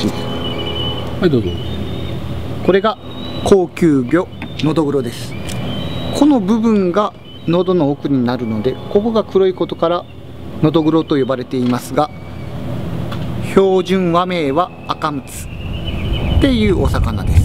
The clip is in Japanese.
しい。はい、どうぞ。これが高級魚のどぐろです。この部分が喉の奥になるので、ここが黒いことからのどぐろと呼ばれていますが、標準和名は赤ムツっていうお魚です。